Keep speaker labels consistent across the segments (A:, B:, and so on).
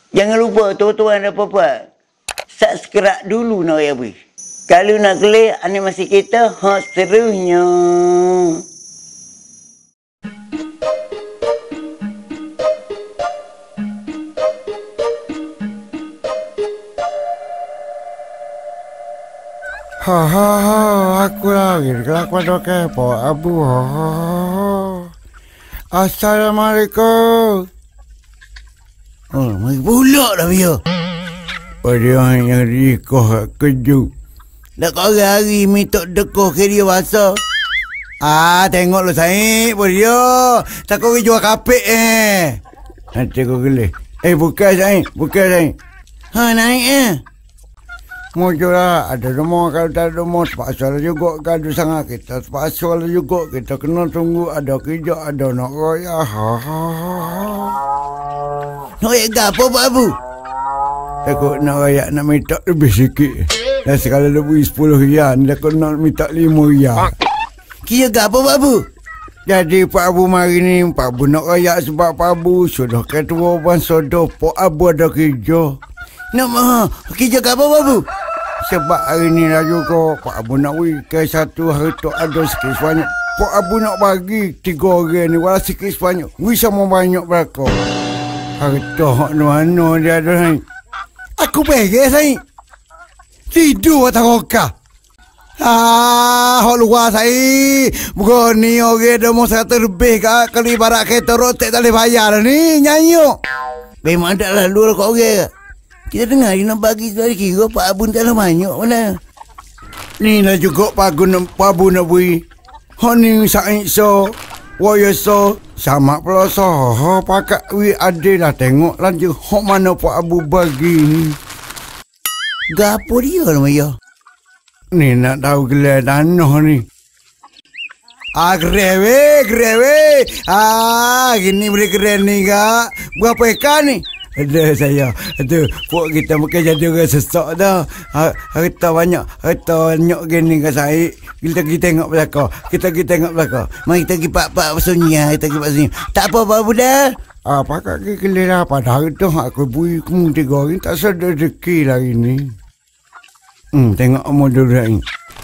A: Jangan lupa tuan-tuan dan puan-puan, subscribe dulu nak ya. Kalau nak klik animasi kita, seterusnya.
B: Aku lagi kelakuan kepo abu. Assalamualaikum.
A: Mai pula dah dia.
B: Pada yang rikoh keju.
A: Dah kau hari minta dekoh ke dia bahasa.
B: Tengok lo Said pun dia. Tak kau jual kapek Nanti kau gelih. Bukan Said.
A: Naik
B: Mujur lah, ada rumah kalau tak ada rumah, terpaksa lah juga gaduh sangat kita, terpaksa lah juga kita kena tunggu ada kerja, ada nak raya.
A: Nak raya ke apa Pak Abu?
B: Takut nak raya nak minta lebih sikit. Dan sekali lebih 10 rian, takut nak minta 5 rian.
A: Kira ke apa Pak Abu?
B: Jadi Pak Abu mari ni, Pak Abu nak raya sebab Pak Abu sudah ketua bangsa dah, Pak Abu ada kerja.
A: Nak maha, kerja ke apa Pak Abu?
B: Sebab hari ni lah juga Pak Abu nak ke satu hari tu ada sikit sebanyak. Pak Abu nak bagi 3 orang ni walau sikit sebanyak. Sama banyak berapa. Hari tu mana dia ada ni. Aku pergi Said. Tidur atas roka. Hak luar Said. Bukan ni orang dah mau 100 lebih kali barat kereta rotek tak boleh bayar lah ni. Nyanyuk.
A: Memang tak lalu lah kau orang. Kita dengar dia nak bagi dari kira Pak Abu tak lah banyak mana.
B: Ni lah juga Pak Abu nak beri. Ni Said so. Waya so. Sama pula so. Pakat we ada lah tengok lanjut. Mana Pak Abu bagi ni.
A: Gapo dia nama ya?
B: Ni nak tahu gelar tanah ni. Grewe. Gini boleh keren ni kak. Berapa ekar ni? Ada saya. Itu pok kita mungkin jadi orang sesak dah. Harta banyak gini kat saya. Kita tengok belakang. Kita tengok belakang.
A: Mari kita pergi pak sunyi. Kita pergi pak sunyi. Tak apa Pak Budak.
B: Pakat ke kelera pada hari tu aku bui kamu 3 hari tak sedar rezeki lah ini. Tengok modul ni.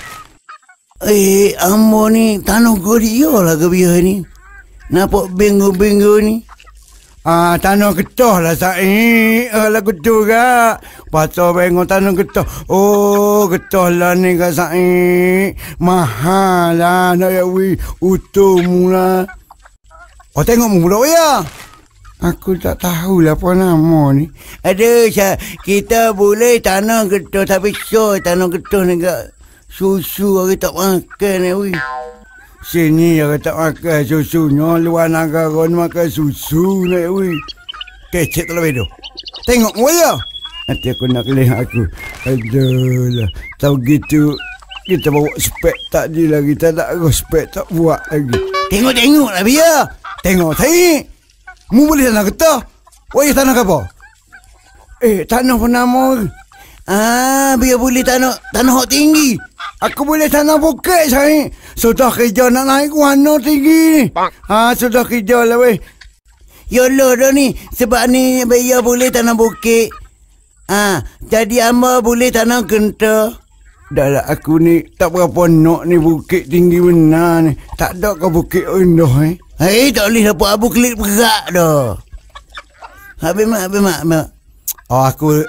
A: Ambo ni tanah dia lah ke biar ni. Nampak benggu-benggu ni.
B: Tanah getah lah Said. Lagu tu kak. Pasal bengok tanah getah. Getah lah ni kak Said. Mahal lah nak ya wih. Utuh mula. Tengok mula ya. Aku tak tahulah apa nama ni.
A: Ada kita boleh tanah getah tapi tanah getah ni kak. Susu orang tak makan ni wih.
B: Sini yang tak makan susunya, luar negara ni makan susu nak weh. Kecek tak lebih tu. Tengok ya. Nanti aku nak lihat aku. Aduh lah. Tahu gitu. Kita bawa spek tak je lah. Kita tak ada spek tak buat lagi.
A: Tengok lah biar.
B: Tengok Said. Mu boleh tanah getah. Wah tanah apa? Tanah penama.
A: Biar boleh tanah hak tinggi.
B: Aku boleh tanah bukit Said. Sudah kerja nak naik warna tinggi ni. Sudah kerja lah weh.
A: Yalah dah ni. Sebab ni biar boleh tanah bukit. Jadi amba boleh tanah genta.
B: Dah lah aku ni tak berapa nak ni bukit tinggi benar ni. Tak ada ke bukit rendah
A: tak boleh dapat abu klik berat dah. Habis mak.
B: Aku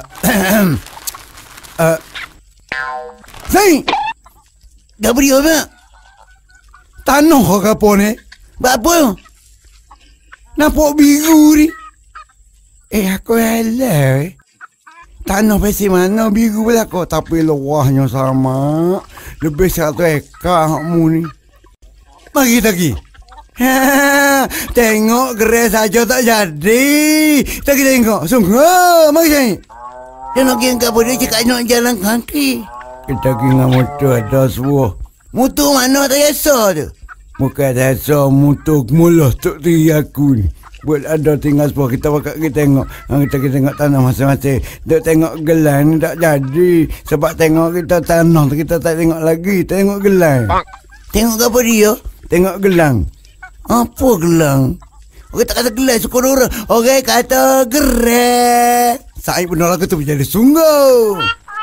B: Said.
A: Dah beri apa?
B: Tanah ke apa ni?
A: Apa?
B: Nampak biru ni. Aku halau Tanah pesi mana biru belakang. Tapi luahnya sama. Lebih 100 ekar hakmu ni. Mari kita pergi. Tengok gerai saja tak jadi. Kita tengok. Sungguh. Mari Said.
A: Dia nak pergi ke apa dia cakap nak jalan kaki.
B: Kita pergi dengan motor ada sebuah.
A: Motor mana tak biasa tu?
B: Bukan biasa motor mulah tok tiri aku ni. Buat ada tinggal sebuah kita bakal kita tengok. Kita tengok tanah masing-masing. Duk tengok gelang ni tak jadi. Sebab tengok kita tanah kita tak tengok lagi. Tengok gelang.
A: Tengok apa dia?
B: Tengok gelang.
A: Apa gelang?
B: Orang tak kata gelai suka orang. Orang kata gerai. Saya benar lagu tu menjadi sungguh.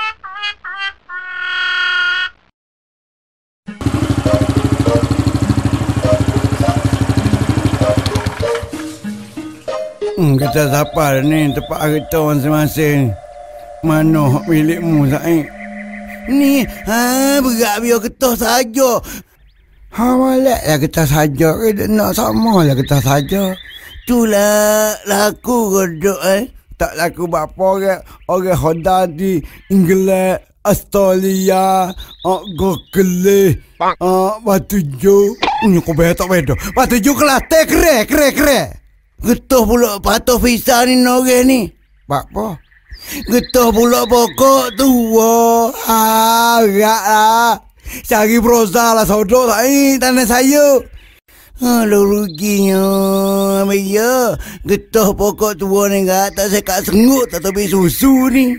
B: Kita sapal ni tempat harta masing-masing. Mana hak milikmu, Said? Ni, berat biar getah saja. Malaklah getah saja. Nak sama lah getah saja. Itulah laku kodok, Tak laku bapa orang hoda di Inggeris, Australia, Gokele, Batu Jo. Kau betok betok. Batu Jo Kelantan kere. Getah pula patah visa ni orang ni. Bapa? Getah pula pokok tua. Agak lah. Cari berosa lah saudara saya. Tanah saya. Aduh ruginya. Ya. Getah pokok tua ni tak saya kat sengut. Tak tahu susu ni.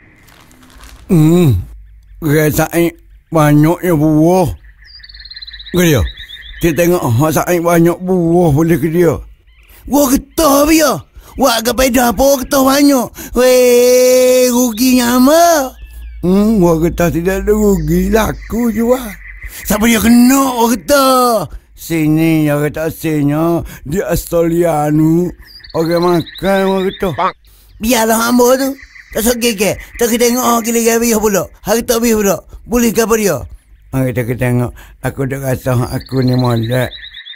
B: Saya banyaknya buah. Ke dia? Kita tengok saya banyak buah boleh ke dia. Wah getah dia. Wah ke pedah apa getah banyak. Weh ruginya ama. Wah getah tidak ada rugi. Laku juga. Siapa dia kena wah getah? Sini yang kata asalnya di Australia ni. Orang makan wah getah. Biarlah hamba tu. Tak sokek. Tak kita tengok gila-gila biar pula. Hari tak biar pula. Boleh ke apa dia? Kita tengok. Aku dah rasa aku ni molek.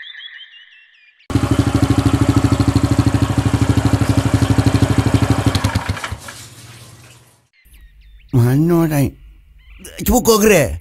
B: Mana dah? Cuba kau gerai.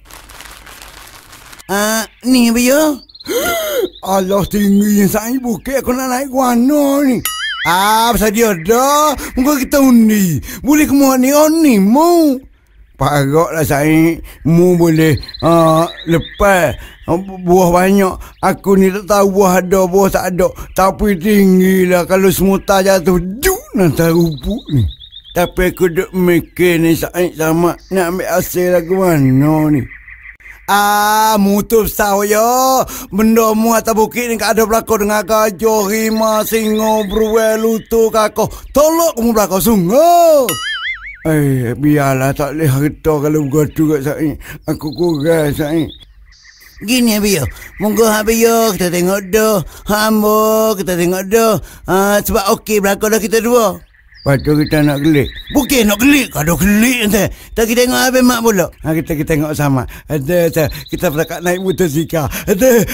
B: Ni biar. Allah tingginya saya bukit aku nak naik warna ni. Pasal dia dah. Muka kita undi. Boleh kemuat ni mu. Parok lah saya. Mu boleh lepas. Buah banyak. Aku ni tak tahu buah ada, buah tak ada. Tapi tinggi lah. Kalau semua tak jatuh. Juk nak tahu rupuk ni. Tapi aku duk mikir ni Said sama nak ambil hasil lagu mana ni. Mutu besar ya. Benda mu atas bukit ni tak ada berlaku dengan gajah, rimau, singa, beruai, lutu, kakak. Tolok kamu berlaku sungguh. Biarlah tak boleh harta kalau begitu kat Said. Aku kurang Said. Gini biar. Munggu biar kita tengok dah. Hamba kita tengok dah. Sebab okey berlaku dah kita dua. Lepas tu kita nak gelik. Bukan nak gelik. Kalau gelik nanti. Tak kita tengok habis mak pula. Kita tengok sama. Ada. Kita berdekat naik motosikal. Ada.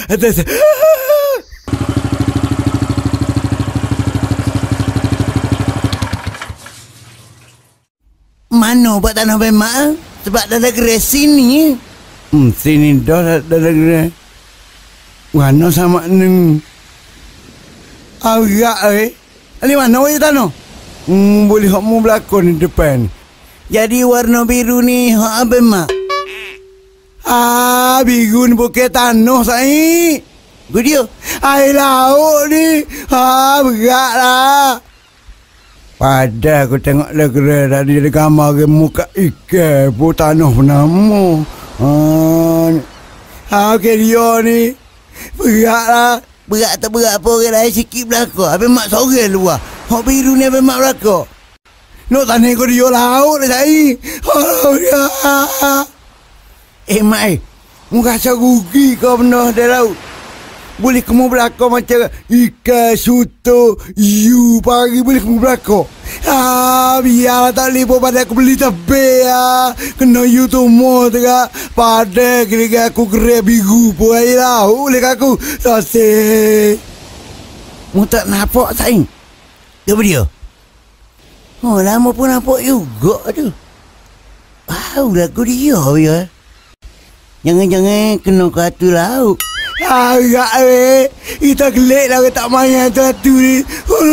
B: Mana buat tanah habis mak? Sebab dah ada gerai sini. Sini dah ada gerai. Mana sama ni? Agak Ini mana wajah tanah? Boleh hak mu berlakon di depan. Jadi warna biru ni hak apa mak? Biru ni bukan tanah saya. Gue dia. Air laut ni. Berat lah. Pada aku tengok legera tadi ada gambar muka ikan pun tanah penama. Okey dia ni. Berat lah. Berat tak berat apa orang lain sikit belakang. Habis mak sorang luar. Hak biru ni habis mak belakang. Nak tanya kau dia laut lah saya. Mak mu rasa rugi kau benda dari laut. Boleh kamu belakang macam ikan, suto, you pagi boleh kamu belakang. Biarlah tak boleh pada aku beli tebe Kena you tu mau tengah. Pada kira-kira aku gerai biru pun air laut oleh aku. Sasih. Mu tak nampak sayang? Apa dia? Lama pun nampak juga tu. Lagu dia ya. Jangan-jangan kena katu laut. Agak kita gelik lah tak main tu ni.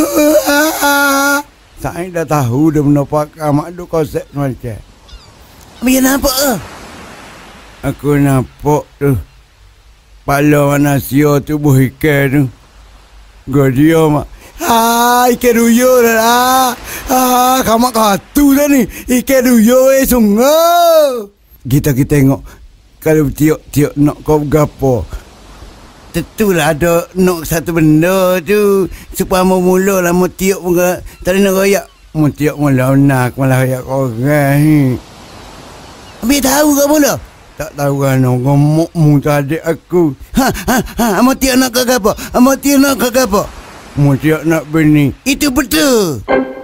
B: Saya dah tahu dah mendapat mak duk konsep macam. Biar nampak ke? Aku nampak tu. Pala manusia tu buah ikan tu. Dia mak. Ikan duyur lah. Kamak katu dah ni. Ikan duyur sungguh. Kita tengok. Kalau tiok-tiok nak kau berapa. tentulah ada nak satu benda tu. Supaya mau mula lah, mau tiap pun tak ada nak royak. Mau tiap malah nak, malah royak orang ni. Habis tahu ke pula? Tak tahu kan, ngomong mu tadi aku. Mau tiap nak ke apa? Mau tiap nak ke apa? Mau tiap nak bini. Itu betul.